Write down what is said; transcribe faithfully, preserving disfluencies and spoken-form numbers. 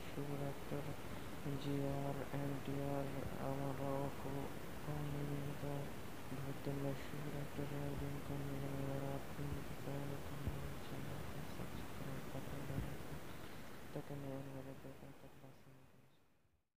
मशहूर actor G R N T R Ramarao को पाने में बहुत मशहूर एक्टर है जिनका